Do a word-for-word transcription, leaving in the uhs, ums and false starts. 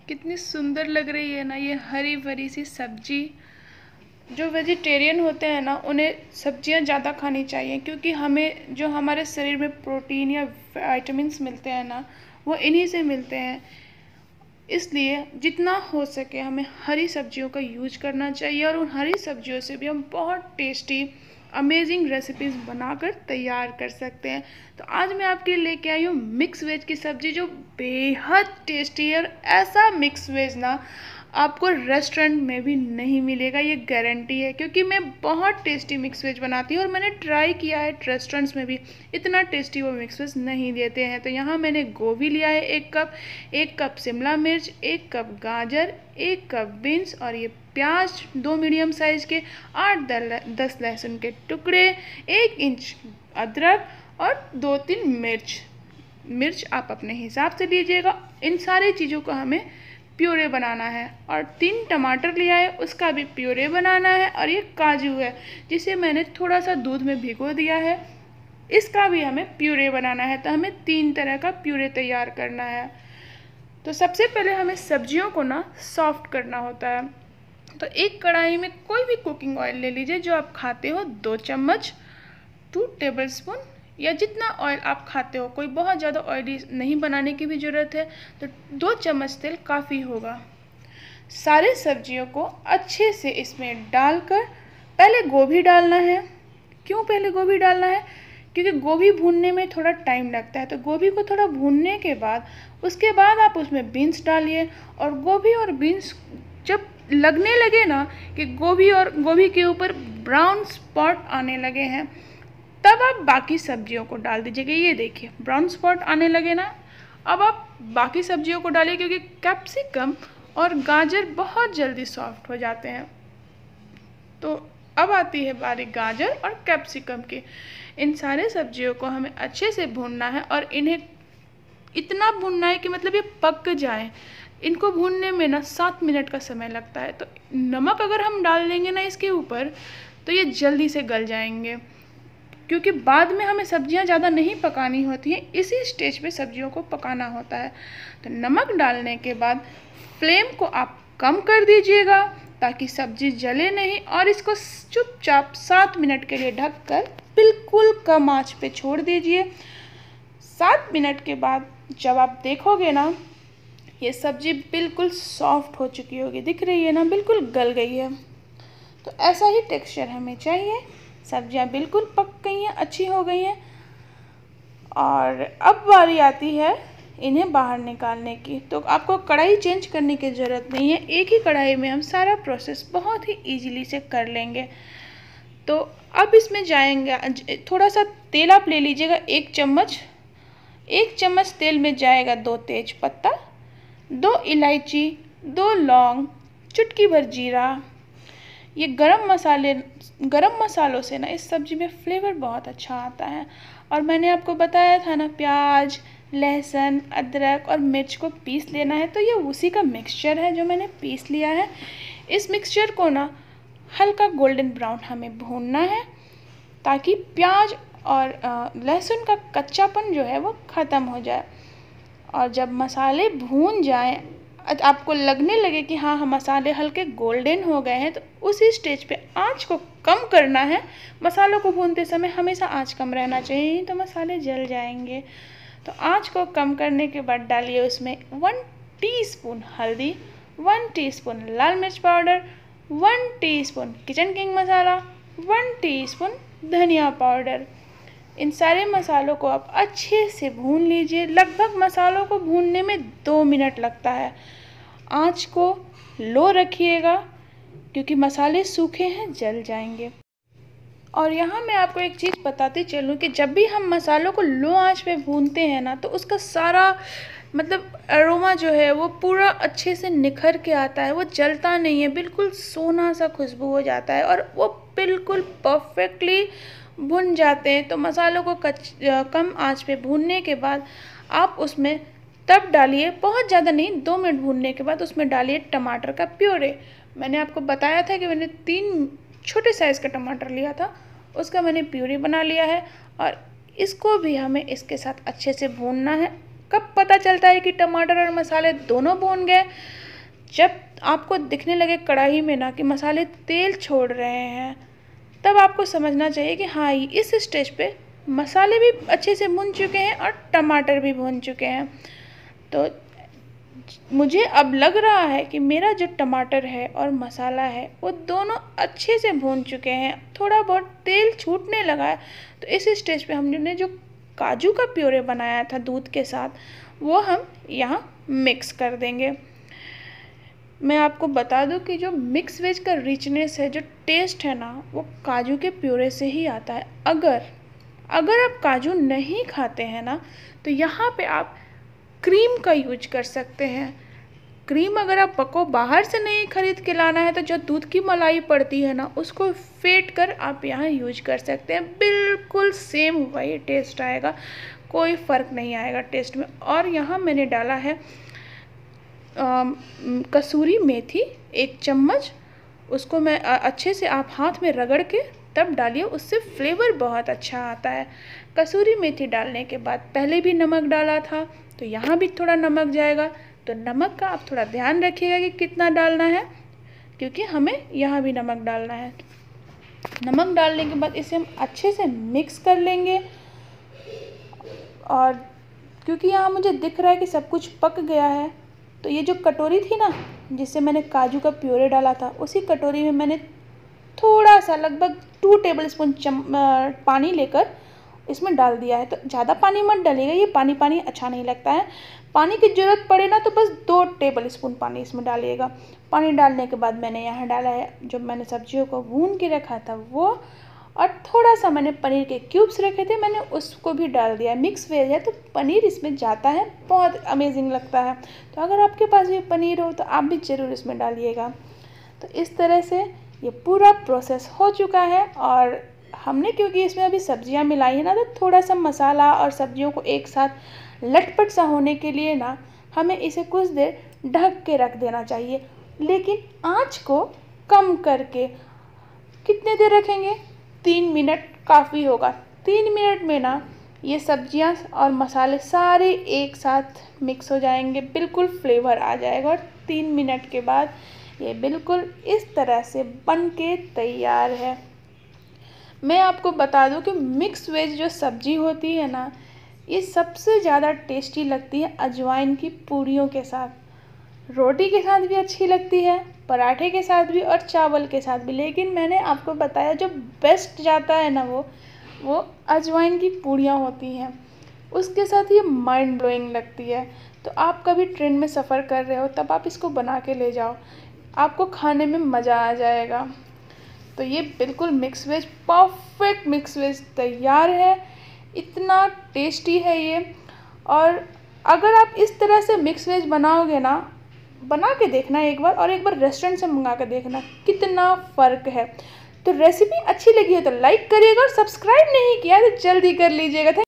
कितनी सुंदर लग रही है ना ये हरी भरी सी सब्जी। जो वेजिटेरियन होते हैं ना उन्हें सब्जियां ज़्यादा खानी चाहिए, क्योंकि हमें जो हमारे शरीर में प्रोटीन या विटामिन्स मिलते हैं ना वो इन्हीं से मिलते हैं। इसलिए जितना हो सके हमें हरी सब्जियों का यूज करना चाहिए और उन हरी सब्जियों से भी हम बहुत टेस्टी अमेजिंग रेसिपीज़ बनाकर तैयार कर सकते हैं। तो आज मैं आपके लिए लेके आई हूँ मिक्स वेज की सब्ज़ी, जो बेहद टेस्टी है। और ऐसा मिक्स वेज ना आपको रेस्टोरेंट में भी नहीं मिलेगा, ये गारंटी है, क्योंकि मैं बहुत टेस्टी मिक्स वेज बनाती हूँ और मैंने ट्राई किया है रेस्टोरेंट्स में भी, इतना टेस्टी वो मिक्स वेज नहीं देते हैं। तो यहाँ मैंने गोभी लिया है एक कप, एक कप शिमला मिर्च, एक कप गाजर, एक कप बीन्स और ये प्याज दो मीडियम साइज़ के, आठ दस लहसुन के टुकड़े, एक इंच अदरक और दो तीन मिर्च मिर्च आप अपने हिसाब से लीजिएगा। इन सारी चीज़ों को हमें प्यूरे बनाना है। और तीन टमाटर लिया है, उसका भी प्यूरे बनाना है। और ये काजू है जिसे मैंने थोड़ा सा दूध में भिगो दिया है, इसका भी हमें प्यूरे बनाना है। तो हमें तीन तरह का प्यूरे तैयार करना है। तो सबसे पहले हमें सब्जियों को ना सॉफ्ट करना होता है। तो एक कढ़ाई में कोई भी कुकिंग ऑयल ले लीजिए जो आप खाते हो, दो चम्मच, टू टेबल स्पून या जितना ऑयल आप खाते हो, कोई बहुत ज़्यादा ऑयली नहीं बनाने की भी ज़रूरत है, तो दो चम्मच तेल काफ़ी होगा। सारे सब्जियों को अच्छे से इसमें डालकर पहले गोभी डालना है। क्यों पहले गोभी डालना है? क्योंकि गोभी भूनने में थोड़ा टाइम लगता है। तो गोभी को थोड़ा भूनने के बाद उसके बाद आप उसमें बीन्स डालिए। और गोभी और बीन्स जब लगने लगे ना कि गोभी और गोभी के ऊपर ब्राउन स्पॉट आने लगे हैं, तब आप बाकी सब्जियों को डाल दीजिएगा। ये देखिए ब्राउन स्पॉट आने लगे ना, अब आप बाकी सब्जियों को डालिए, क्योंकि कैप्सिकम और गाजर बहुत जल्दी सॉफ्ट हो जाते हैं। तो अब आती है बारी गाजर और कैप्सिकम की। इन सारे सब्जियों को हमें अच्छे से भूनना है और इन्हें इतना भूनना है कि मतलब ये पक जाए। इनको भूनने में ना सात मिनट का समय लगता है। तो नमक अगर हम डाल देंगे ना इसके ऊपर तो ये जल्दी से गल जाएंगे, क्योंकि बाद में हमें सब्जियां ज़्यादा नहीं पकानी होती हैं, इसी स्टेज पे सब्जियों को पकाना होता है। तो नमक डालने के बाद फ्लेम को आप कम कर दीजिएगा ताकि सब्जी जले नहीं, और इसको चुपचाप सात मिनट के लिए ढककर बिल्कुल कम आंच पे छोड़ दीजिए। सात मिनट के बाद जब आप देखोगे ना ये सब्जी बिल्कुल सॉफ्ट हो चुकी होगी, दिख रही है ना, बिल्कुल गल गई है। तो ऐसा ही टेक्सचर हमें चाहिए। सब्जियां बिल्कुल पक गई हैं, अच्छी हो गई हैं। और अब बारी आती है इन्हें बाहर निकालने की। तो आपको कढ़ाई चेंज करने की ज़रूरत नहीं है, एक ही कढ़ाई में हम सारा प्रोसेस बहुत ही इजीली से कर लेंगे। तो अब इसमें जाएंगे, थोड़ा सा तेल आप ले लीजिएगा, एक चम्मच एक चम्मच तेल में जाएगा दो तेज पत्ता, दो इलायची, दो लौंग, चुटकी भर जीरा। ये गरम मसाले गरम मसालों से ना इस सब्ज़ी में फ्लेवर बहुत अच्छा आता है। और मैंने आपको बताया था ना, प्याज, लहसुन, अदरक और मिर्च को पीस लेना है। तो ये उसी का मिक्सचर है जो मैंने पीस लिया है। इस मिक्सचर को ना हल्का गोल्डन ब्राउन हमें भूनना है, ताकि प्याज और लहसुन का कच्चापन जो है वो ख़त्म हो जाए। और जब मसाले भून जाएं, आपको लगने लगे कि हाँ हाँ मसाले हल्के गोल्डन हो गए हैं, तो उसी स्टेज पे आंच को कम करना है। मसालों को भूनते समय हमेशा आंच कम रहना चाहिए, नहीं तो मसाले जल जाएंगे। तो आंच को कम करने के बाद डालिए उसमें वन टीस्पून हल्दी, वन टीस्पून लाल मिर्च powder, one teaspoon kitchen king मसाला, वन टीस्पून धनिया पाउडर। इन सारे मसालों को आप अच्छे से भून लीजिए। लगभग मसालों को भूनने में दो मिनट लगता है। आंच को लो रखिएगा, क्योंकि मसाले सूखे हैं, जल जाएंगे। और यहाँ मैं आपको एक चीज़ बताती चलूँ कि जब भी हम मसालों को लो आंच पे भूनते हैं ना, तो उसका सारा मतलब अरोमा जो है वो पूरा अच्छे से निखर के आता है। वो जलता नहीं है, बिल्कुल सोना सा खुशबू हो जाता है और वो बिल्कुल परफेक्टली भुन जाते हैं। तो मसालों को कच कम आंच पे भूनने के बाद आप उसमें तब डालिए, बहुत ज़्यादा नहीं, दो मिनट भूनने के बाद उसमें डालिए टमाटर का प्योरे। मैंने आपको बताया था कि मैंने तीन छोटे साइज़ का टमाटर लिया था, उसका मैंने प्यूरी बना लिया है। और इसको भी हमें इसके साथ अच्छे से भूनना है। कब पता चलता है कि टमाटर और मसाले दोनों भून गए? जब आपको दिखने लगे कढ़ाई में ना कि मसाले तेल छोड़ रहे हैं, तब आपको समझना चाहिए कि हाँ, इस स्टेज पे मसाले भी अच्छे से भून चुके हैं और टमाटर भी भून चुके हैं। तो मुझे अब लग रहा है कि मेरा जो टमाटर है और मसाला है वो दोनों अच्छे से भून चुके हैं, थोड़ा बहुत तेल छूटने लगा है। तो इस स्टेज पे हमने जो काजू का प्योरे बनाया था दूध के साथ, वो हम यहाँ मिक्स कर देंगे। मैं आपको बता दूं कि जो मिक्स वेज का रिचनेस है, जो टेस्ट है ना, वो काजू के प्योरे से ही आता है। अगर अगर आप काजू नहीं खाते हैं ना, तो यहाँ पे आप क्रीम का यूज कर सकते हैं। क्रीम अगर आप पको बाहर से नहीं खरीद के लाना है, तो जो दूध की मलाई पड़ती है ना, उसको फेंट कर आप यहाँ यूज कर सकते हैं। बिल्कुल सेम वही टेस्ट आएगा, कोई फ़र्क नहीं आएगा टेस्ट में। और यहाँ मैंने डाला है आ, कसूरी मेथी एक चम्मच, उसको मैं अच्छे से आप हाथ में रगड़ के तब डालिए, उससे फ्लेवर बहुत अच्छा आता है। कसूरी मेथी डालने के बाद पहले भी नमक डाला था, तो यहाँ भी थोड़ा नमक जाएगा। तो नमक का आप थोड़ा ध्यान रखिएगा कि कितना डालना है, क्योंकि हमें यहाँ भी नमक डालना है। नमक डालने के बाद इसे हम अच्छे से मिक्स कर लेंगे। और क्योंकि यहाँ मुझे दिख रहा है कि सब कुछ पक गया है, तो ये जो कटोरी थी ना जिससे मैंने काजू का प्योरे डाला था, उसी कटोरी में मैंने थोड़ा सा लगभग टू टेबल स्पून चम पानी लेकर इसमें डाल दिया है। तो ज़्यादा पानी मत डालिएगा, ये पानी पानी अच्छा नहीं लगता है। पानी की ज़रूरत पड़े ना तो बस दो टेबल स्पून पानी इसमें डालिएगा। पानी डालने के बाद मैंने यहाँ डाला है जो मैंने सब्जियों को भून के रखा था वो, और थोड़ा सा मैंने पनीर के क्यूब्स रखे थे, मैंने उसको भी डाल दिया। मिक्स वेज है तो पनीर इसमें जाता है, बहुत अमेजिंग लगता है। तो अगर आपके पास भी पनीर हो तो आप भी ज़रूर इसमें डालिएगा। तो इस तरह से ये पूरा प्रोसेस हो चुका है। और हमने क्योंकि इसमें अभी सब्जियां मिलाई है ना, तो थोड़ा सा मसाला और सब्जियों को एक साथ लटपट सा होने के लिए ना हमें इसे कुछ देर ढक के रख देना चाहिए, लेकिन आँच को कम करके। कितने देर रखेंगे? तीन मिनट काफ़ी होगा। तीन मिनट में ना ये सब्जियां और मसाले सारे एक साथ मिक्स हो जाएंगे, बिल्कुल फ्लेवर आ जाएगा। और तीन मिनट के बाद ये बिल्कुल इस तरह से बन के तैयार है। मैं आपको बता दूं कि मिक्स वेज जो सब्जी होती है ना, ये सबसे ज़्यादा टेस्टी लगती है अजवाइन की पूड़ियों के साथ। रोटी के साथ भी अच्छी लगती है, पराठे के साथ भी और चावल के साथ भी। लेकिन मैंने आपको बताया जो बेस्ट जाता है ना, वो वो अजवाइन की पूड़ियाँ होती हैं, उसके साथ ये माइंड ब्लोइंग लगती है। तो आप कभी ट्रेन में सफ़र कर रहे हो तब आप इसको बना के ले जाओ, आपको खाने में मज़ा आ जाएगा। तो ये बिल्कुल mix veg, perfect mix veg तैयार है। इतना टेस्टी है ये। और अगर आप इस तरह से मिक्स वेज बनाओगे ना, बना के देखना एक बार, और एक बार रेस्टोरेंट से मंगा के देखना कितना फ़र्क है। तो रेसिपी अच्छी लगी है तो लाइक करिएगा, और सब्सक्राइब नहीं किया तो जल्दी कर लीजिएगा।